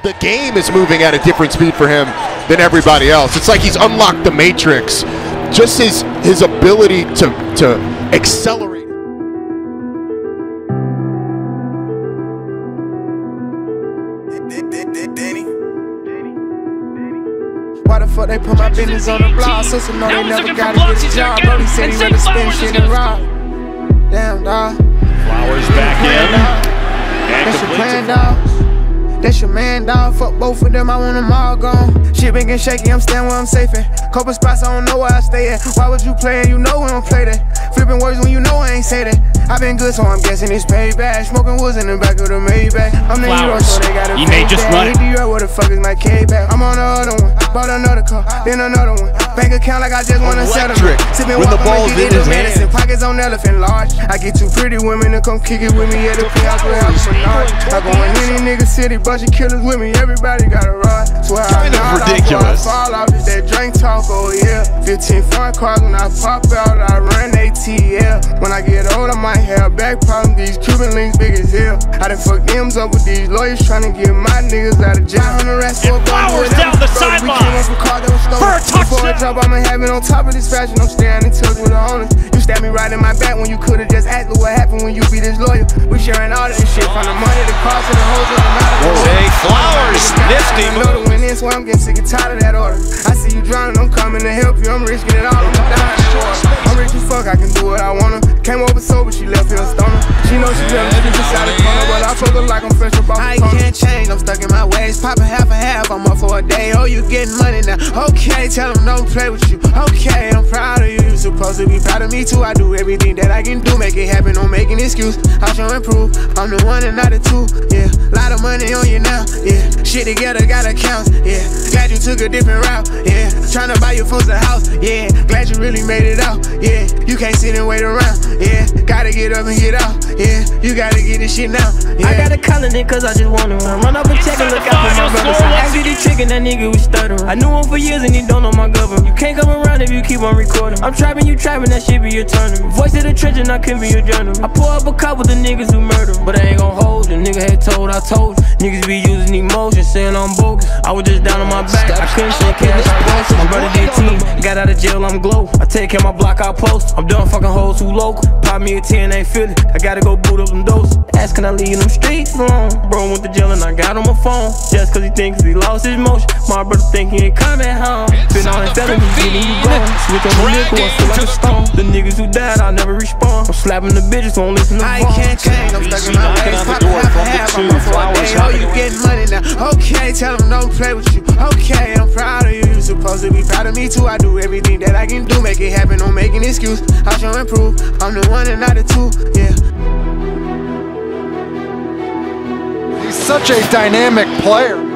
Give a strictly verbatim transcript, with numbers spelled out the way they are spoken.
The game is moving at a different speed for him than everybody else. It's like he's unlocked the matrix. Just his his ability to to accelerate. Why the fuck they put my business on the blog? Sister know they never gotta get a job. Brody said he rather spend shit and rob. Damn, dawg. Flowers back in. That's your plan, dawg. That's your man, dawg. Fuck both of them, I want them all gone. Shit been getting shaky, I'm staying where I'm safe at. Couple spots, I don't know where I stay at. Why would you play and you know we don't play that? Flipping words when you know I ain't say that. I been good, so I'm guessing it's payback. Smoking woods in the back of the Maybach. I'm the hero, so they gotta he may just run it. Where the fuck is my K-back? I'm on the other one. Bought another car, then another one. Bank account like I just wanna settle. Sipping when the water, ball's in his medicine. Pockets on elephant large. I get two pretty women to come kick it with me at the playhouse with house for large. I go in any nigga city, bunch of killers with me. Everybody got a ride. Swear kind I of ridiculous. I fall off is that drink talk, oh yeah. fifteen foreign cars when I pop out, I run A T L. When I get old, I might have back problems. These Cuban links big as hell. I done fucked M's up with these lawyers trying to get my niggas out of jail. And Flowers down the sideline for a touchdown. Before I drop, I'ma have it on top of this fashion. I'm staying in touch with the owners. You stabbed me right in my back when you could've just asked me what happened when you be this loyal. We sharing all of this shit from the money, the cost, and the hoes of the matter. Hey, Flowers, nifty move. To win this, so I'm getting sick and tired of that order. I see you drowning, I'm coming to help you. I'm risking it all, I'm dying in the water. I'm rich as fuck, I can do what I wanna. Came over sober, she left here a stoner. She knows she left me beside the corner, but I fuck her like I'm fresh up off the corner. I can't change, I'm stuck in my ways. Poppin' half and half, I'm up for a day. Oh, you getting money now? Okay, tell them don't play with you. Okay, I'm proud of you. You supposed to be proud of me too. I do everything that I can do, make it happen, don't make an excuse. I'll show and prove, I'm the one and not the two. Yeah, lot of money on you now. Yeah, shit together got accounts. Yeah, glad you took a different route. Yeah, tryna buy your folks a house. Yeah, glad you really made it out. Yeah, you can't sit and wait around. Yeah, gotta get up and get out. Yeah, you gotta get this shit now. Yeah. I got a calling in cause I just wanna run. Run up and check and look out for my brothers. I asked you the chicken, that nigga was stuttering. I knew him for years and he don't know my government. You can't come around if you keep on recording. I'm trapping, you trapping, that shit be your tournament. Voice of the trench and I can be your journal. I pull up a couple of the niggas who murder, but I ain't gon' hold you. Nigga had told, I told you. Niggas be using emotion, saying I'm bogus. I was just down on my back, I couldn't say cash. My brother did team, got out of jail, I'm glow. I take care of my block, I post. I'm done fucking hoes who local. Pop me a ten, ain't feel it. I gotta go boot up them doses. Ask can I leave them streets alone? Bro went to jail and I got on my phone. Just cause he thinks he lost his motion. My brother think he ain't coming home. Been on that felony, getting you gone. Switch on the liquor, I feel like a stone. The niggas who died, I never respond. I'm slapping the bitches, won't listen to I can't change, I'm stuck in my ways. Poppin' half and half, I'm up for a day. Oh, you getting money now? Okay, tell them don't play with you. Okay, I'm proud of you. You supposed to be proud of me too. I do everything that I can do, make it happen, don't make an excuse. I'll show and prove, I'm the one and not the two. Yeah. He's such a dynamic player.